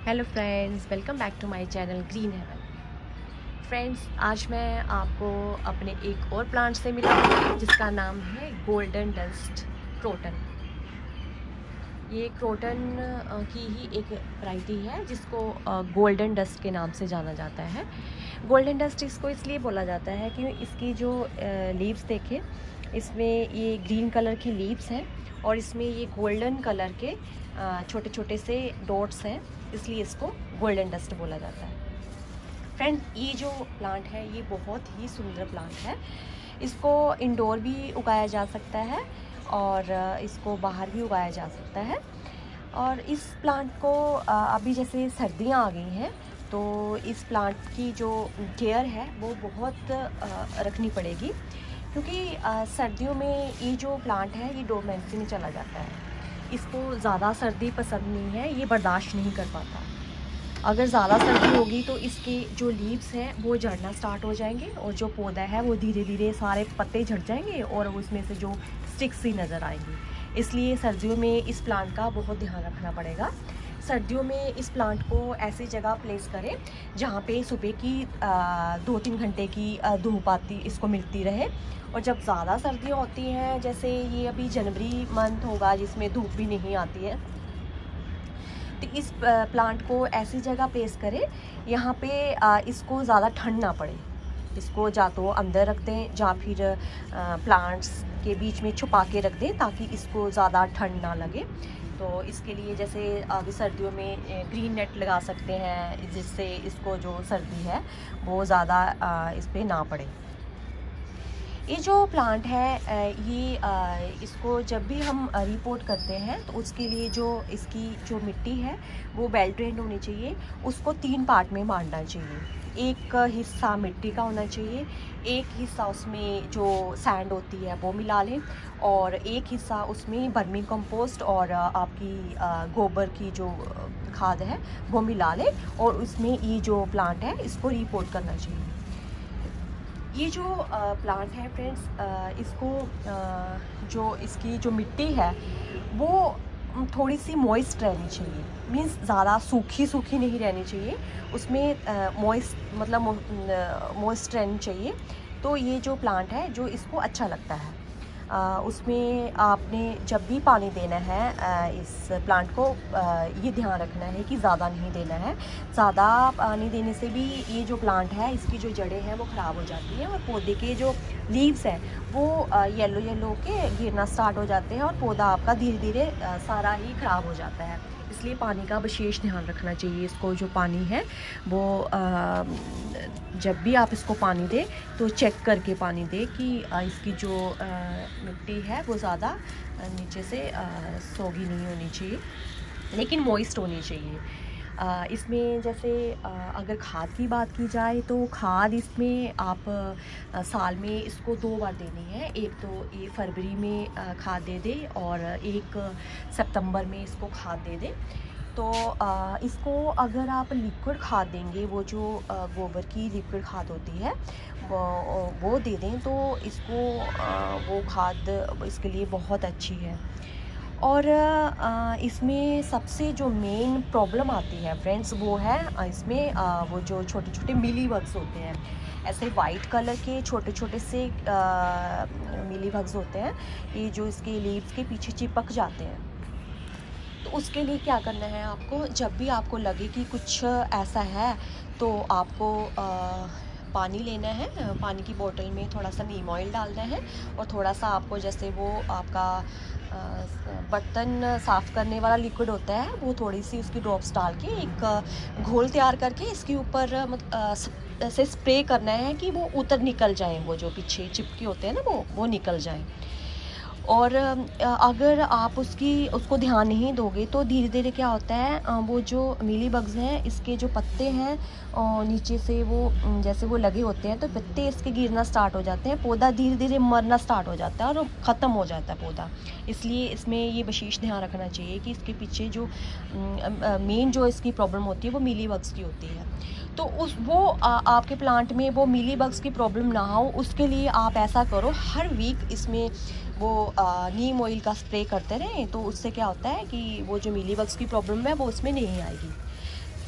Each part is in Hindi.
Hello friends, welcome back to my channel green heaven. Friends, आज मैं आपको अपने एक और प्लांट से मिलाऊंगी जिसका नाम है गोल्डन डस्ट क्रोटन। ये क्रोटन की ही एक वैरायटी है जिसको गोल्डन डस्ट के नाम से जाना जाता है। गोल्डन डस्ट इसको इसलिए बोला जाता है कि इसकी जो लीव्स देखें, इसमें ये ग्रीन कलर की लीव्स हैं और इसमें ये गोल्डन कलर के छोटे छोटे से डॉट्स हैं, इसलिए इसको गोल्डन डस्ट बोला जाता है। फ्रेंड्स, ये जो प्लांट है ये बहुत ही सुंदर प्लांट है। इसको इंडोर भी उगाया जा सकता है और इसको बाहर भी उगाया जा सकता है। और इस प्लांट को अभी जैसे सर्दियाँ आ गई हैं तो इस प्लांट की जो केयर है वो बहुत रखनी पड़ेगी, क्योंकि सर्दियों में ये जो प्लांट है ये डोरमेंसी में चला जाता है। इसको ज़्यादा सर्दी पसंद नहीं है, ये बर्दाश्त नहीं कर पाता। अगर ज़्यादा सर्दी होगी तो इसके जो लीव्स हैं वो झड़ना स्टार्ट हो जाएंगे और जो पौधा है वो धीरे धीरे सारे पत्ते झड़ जाएंगे और उसमें से जो स्टिक्स ही नज़र आएंगी। इसलिए सर्दियों में इस प्लांट का बहुत ध्यान रखना पड़ेगा। सर्दियों में इस प्लांट को ऐसी जगह प्लेस करें जहाँ पे सुबह की 2-3 घंटे की धूप आती इसको मिलती रहे। और जब ज़्यादा सर्दियाँ होती हैं, जैसे ये अभी जनवरी मंथ होगा जिसमें धूप भी नहीं आती है, तो इस प्लांट को ऐसी जगह प्लेस करें यहाँ पे इसको ज़्यादा ठंड ना पड़े। इसको या तो अंदर रख दें या फिर प्लांट्स के बीच में छुपा के रख दें ताकि इसको ज़्यादा ठंड ना लगे। तो इसके लिए जैसे अभी सर्दियों में ग्रीन नेट लगा सकते हैं जिससे इसको जो सर्दी है वो ज़्यादा इस पर ना पड़े। ये जो प्लांट है ये इसको जब भी हम रिपोर्ट करते हैं तो उसके लिए जो इसकी जो मिट्टी है वो वेल ड्रेन्ड होनी चाहिए। उसको 3 पार्ट में बांटना चाहिए। एक हिस्सा मिट्टी का होना चाहिए, एक हिस्सा उसमें जो सैंड होती है वो मिला लें और एक हिस्सा उसमें वर्मी कंपोस्ट और आपकी गोबर की जो खाद है वो मिला लें और उसमें ये जो प्लांट है इसको रिपोर्ट करना चाहिए। ये जो प्लांट है फ्रेंड्स, इसको जो इसकी जो मिट्टी है वो थोड़ी सी मॉइस्ट रहनी चाहिए। मीन्स ज़्यादा सूखी सूखी नहीं रहनी चाहिए, उसमें मॉइस्ट रहनी चाहिए। तो ये जो प्लांट है जो इसको अच्छा लगता है। उसमें आपने जब भी पानी देना है इस प्लांट को ये ध्यान रखना है कि ज़्यादा नहीं देना है। ज़्यादा पानी देने से भी ये जो प्लांट है इसकी जो जड़ें हैं वो ख़राब हो जाती हैं और पौधे के जो लीव्स हैं वो येलो येलो के गिरना स्टार्ट हो जाते हैं और पौधा आपका धीरे धीरे सारा ही ख़राब हो जाता है। इसलिए पानी का विशेष ध्यान रखना चाहिए। इसको जो पानी है वो जब भी आप इसको पानी दें तो चेक करके पानी दें कि इसकी जो मिट्टी है वो ज़्यादा नीचे से सोगी नहीं होनी चाहिए, लेकिन मॉइस्ट होनी चाहिए। इसमें जैसे अगर खाद की बात की जाए तो खाद इसमें आप साल में इसको 2 बार देनी है। एक तो ये फरवरी में खाद दे दें और एक सितंबर में इसको खाद दे दें। तो इसको अगर आप लिक्विड खाद देंगे, वो जो गोबर की लिक्विड खाद होती है वो दे दें तो इसको वो खाद इसके लिए बहुत अच्छी है। और इसमें सबसे जो मेन प्रॉब्लम आती है फ्रेंड्स वो है इसमें वो जो छोटे छोटे मिली बग्स होते हैं, ऐसे वाइट कलर के छोटे छोटे से मिली बग्स होते हैं, ये जो इसके लीव्स के पीछे चिपक जाते हैं। तो उसके लिए क्या करना है आपको, जब भी आपको लगे कि कुछ ऐसा है तो आपको पानी लेना है। पानी की बोतल में थोड़ा सा नीम ऑयल डालना है और थोड़ा सा आपको जैसे वो आपका बर्तन साफ़ करने वाला लिक्विड होता है वो थोड़ी सी उसकी ड्रॉप्स डाल के एक घोल तैयार करके इसके ऊपर ऐसे स्प्रे करना है कि वो उतर निकल जाएं, वो जो पीछे चिपके होते हैं ना वो निकल जाएं। और अगर आप उसको ध्यान नहीं दोगे तो धीरे धीरे क्या होता है, वो जो मीली बग्स हैं इसके जो पत्ते हैं नीचे से वो जैसे वो लगे होते हैं तो पत्ते इसके गिरना स्टार्ट हो जाते हैं, पौधा धीरे धीरे मरना स्टार्ट हो जाता है और ख़त्म हो जाता है पौधा। इसलिए इसमें ये विशेष ध्यान रखना चाहिए कि इसके पीछे जो मेन जो इसकी प्रॉब्लम होती है वो मीली बग्स की होती है। तो आपके प्लांट में वो मीली बग्स की प्रॉब्लम ना हो, उसके लिए आप ऐसा करो, हर वीक इसमें वो नीम ऑयल का स्प्रे करते रहें। तो उससे क्या होता है कि वो जो मीली बग्स की प्रॉब्लम है वो उसमें नहीं आएगी।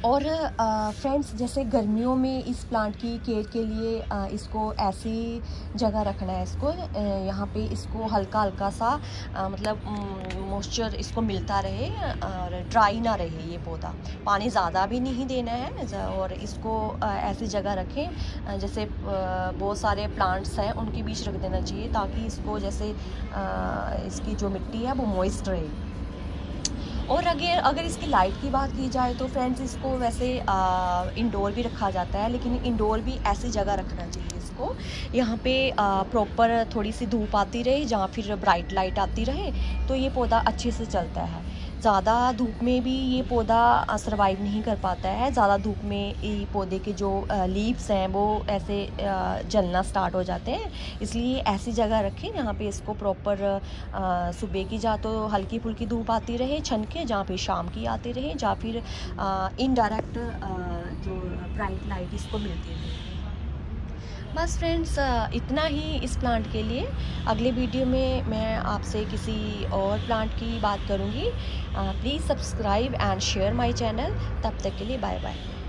और फ्रेंड्स, जैसे गर्मियों में इस प्लांट की केयर के लिए इसको ऐसी जगह रखना है, इसको यहाँ पे इसको हल्का हल्का सा मतलब मॉइस्चर इसको मिलता रहे और ड्राई ना रहे ये पौधा। पानी ज़्यादा भी नहीं देना है और इसको ऐसी जगह रखें जैसे बहुत सारे प्लांट्स हैं उनके बीच रख देना चाहिए, ताकि इसको जैसे इसकी जो मिट्टी है वो मॉइस्ट रहे। और अगर इसकी लाइट की बात की जाए तो फ्रेंड्स, इसको वैसे इंडोर भी रखा जाता है, लेकिन इंडोर भी ऐसी जगह रखना चाहिए इसको यहाँ पे प्रॉपर थोड़ी सी धूप आती रहे, जहाँ फिर ब्राइट लाइट आती रहे, तो ये पौधा अच्छे से चलता है। ज़्यादा धूप में भी ये पौधा सरवाइव नहीं कर पाता है। ज़्यादा धूप में ये पौधे के जो लीव्स हैं वो ऐसे जलना स्टार्ट हो जाते हैं, इसलिए ऐसी जगह रखें जहाँ पे इसको प्रॉपर सुबह की जा तो हल्की फुल्की धूप आती रहे छन के, जहाँ पे शाम की आती रहे, या फिर इनडायरेक्ट जो ब्राइट लाइट इसको मिलती रहे। बस फ्रेंड्स, इतना ही इस प्लांट के लिए। अगले वीडियो में मैं आपसे किसी और प्लांट की बात करूँगी। Please subscribe and share my channel. तब तक के लिए बाय बाय।